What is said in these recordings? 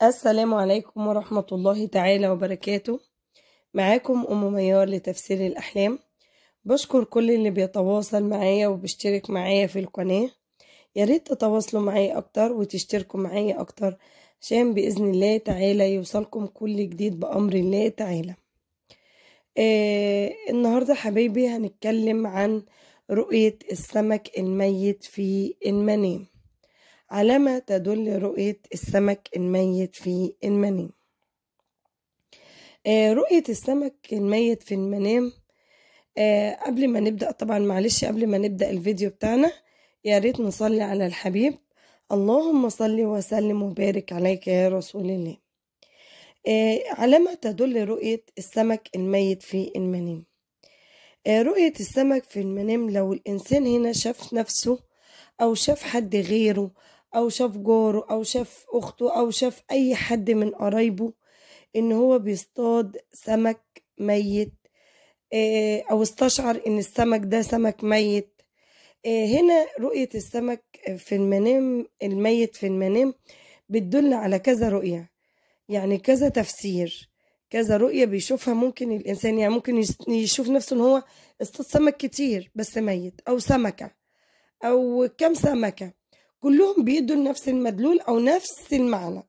السلام عليكم ورحمة الله تعالى وبركاته. معاكم أم ميار لتفسير الأحلام. بشكر كل اللي بيتواصل معايا وبيشترك معايا في القناة. ياريت تتواصلوا معايا أكتر وتشتركوا معايا أكتر عشان بإذن الله تعالى يوصلكم كل جديد بأمر الله تعالى. النهاردة حبايبي هنتكلم عن رؤية السمك الميت في المنام. على ما تدل رؤية السمك الميت في المنام. رؤية السمك الميت في المنام. قبل ما نبدأ طبعا معلش قبل ما نبدأ الفيديو بتاعنا يا ريت نصلي على الحبيب. اللهم صل وسلم وبارك عليك يا رسول الله. على ما تدل رؤية السمك الميت في المنام. رؤية السمك في المنام لو الإنسان هنا شاف نفسه أو شاف حد غيره أو شاف جاره أو شاف أخته أو شاف أي حد من قرايبه إن هو بيصطاد سمك ميت، أو استشعر إن السمك ده سمك ميت. هنا رؤية السمك في المنام الميت في المنام بتدل على كذا رؤية، يعني كذا تفسير، كذا رؤية بيشوفها. ممكن الإنسان يعني ممكن يشوف نفسه إن هو اصطاد سمك كتير بس ميت، أو سمكة أو كم سمكة، كلهم بيدوا نفس المدلول أو نفس المعنى.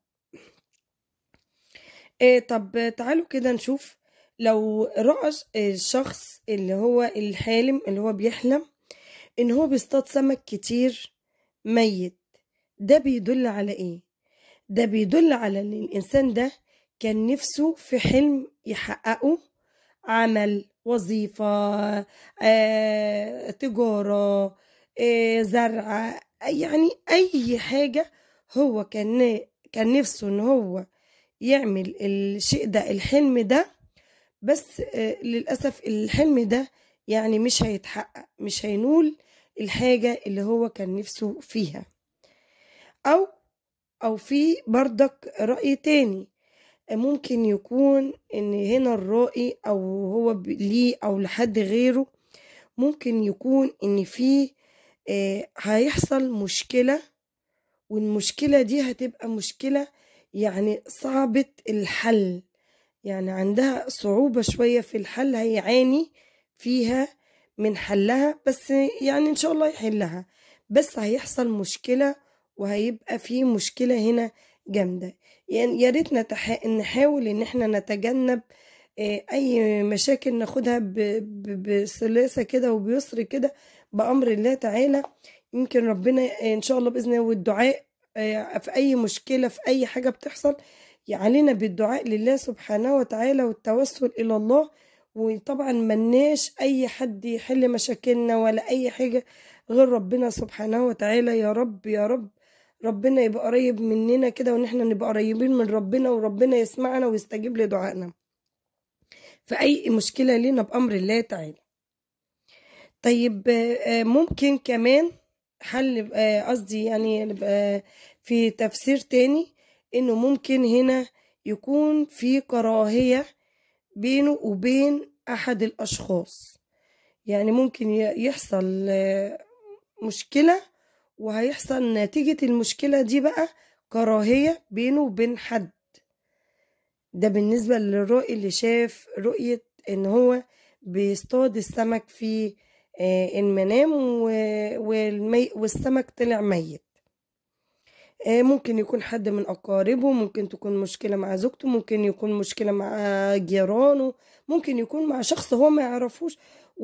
طب تعالوا كده نشوف. لو رأى الشخص اللي هو الحالم اللي هو بيحلم إن هو بيصطاد سمك كتير ميت، ده بيدل على إيه؟ ده بيدل على إن الإنسان ده كان نفسه في حلم يحققه، عمل، وظيفة، تجارة، زرع، يعني أي حاجة هو كان نفسه إن هو يعمل الشيء ده، الحلم ده. بس للأسف الحلم ده يعني مش هيتحقق، مش هينول الحاجة اللي هو كان نفسه فيها. أو في بردك رأي تاني، ممكن يكون إن هنا الرأي أو هو ليه أو لحد غيره، ممكن يكون إن في هيحصل مشكلة، والمشكلة دي هتبقى مشكلة يعني صعبة الحل، يعني عندها صعوبة شوية في الحل، هيعاني فيها من حلها، بس يعني إن شاء الله يحلها، بس هيحصل مشكلة وهيبقى في مشكلة هنا جامدة. يعني يا ريت نحاول إن احنا نتجنب أي مشاكل ناخدها بسلاسة كده وبيسر كده بأمر الله تعالى. يمكن ربنا إن شاء الله بإذن الله، والدعاء في أي مشكلة في أي حاجة بتحصل علينا بالدعاء لله سبحانه وتعالى والتوسل إلى الله. وطبعا ملناش أي حد يحل مشاكلنا ولا أي حاجة غير ربنا سبحانه وتعالى. يا رب يا رب ربنا يبقى قريب مننا كده، ونحن نبقى قريبين من ربنا، وربنا يسمعنا ويستجيب لدعائنا في أي مشكلة لنا بأمر الله تعالى. طيب ممكن كمان حل، قصدي يعني يبقى في تفسير تاني، إنه ممكن هنا يكون في كراهية بينه وبين أحد الأشخاص، يعني ممكن يحصل مشكلة، وهيحصل نتيجة المشكلة دي بقى كراهية بينه وبين حد. ده بالنسبة للرائي اللي شاف رؤية إن هو بيصطاد السمك في المنام والسمك طلع ميت. ممكن يكون حد من أقاربه، ممكن تكون مشكلة مع زوجته، ممكن يكون مشكلة مع جيرانه، ممكن يكون مع شخص هو ما يعرفوش،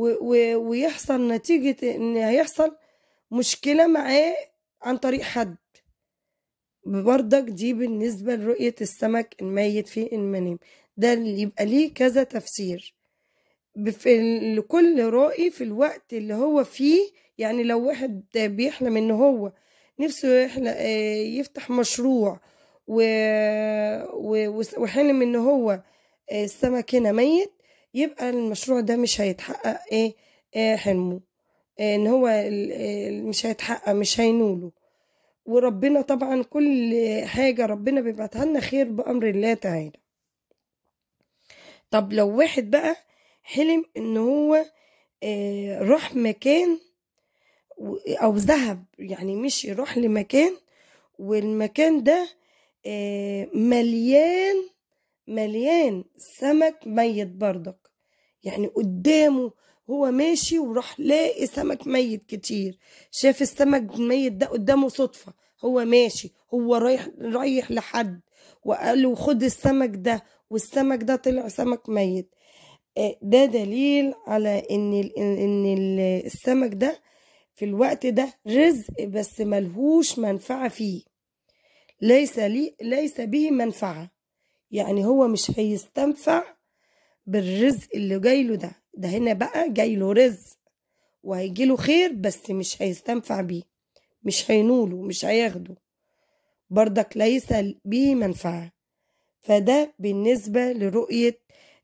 ويحصل نتيجة إن هيحصل مشكلة معاه عن طريق حد. بردك دي بالنسبة لرؤية السمك الميت في المنام، ده اللي يبقى ليه كذا تفسير لكل رائي في الوقت اللي هو فيه. يعني لو واحد بيحلم إن هو نفسه يفتح مشروع وحلم إن هو السمك هنا ميت، يبقى المشروع ده مش هيتحقق حلمه، إن هو مش هيتحقق، مش هينوله. وربنا طبعا كل حاجة ربنا بيبعتها لنا خير بأمر الله تعالى. طب لو واحد بقى حلم إن هو راح مكان أو ذهب، يعني مش يروح لمكان، والمكان ده مليان مليان سمك ميت بردك، يعني قدامه هو ماشي وراح لاقي سمك ميت كتير. شاف السمك الميت ده قدامه صدفة، هو ماشي، هو رايح لحد وقال له خد السمك ده، والسمك ده طلع سمك ميت. ده دليل على ان السمك ده في الوقت ده رزق، بس ملهوش منفعة فيه، ليس به منفعة. يعني هو مش هيستنفع بالرزق اللي جايله ده هنا بقى جايله رزق وهيجيله خير، بس مش هيستنفع بيه، مش هينوله، مش هياخده، برضك ليس به منفعة. فده بالنسبة لرؤية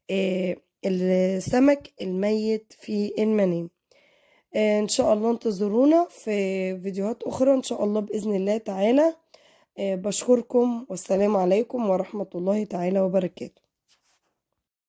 السمك الميت في المنام. ان شاء الله انتظرونا في فيديوهات اخرى ان شاء الله بإذن الله تعالى. بشكركم، والسلام عليكم ورحمة الله تعالى وبركاته.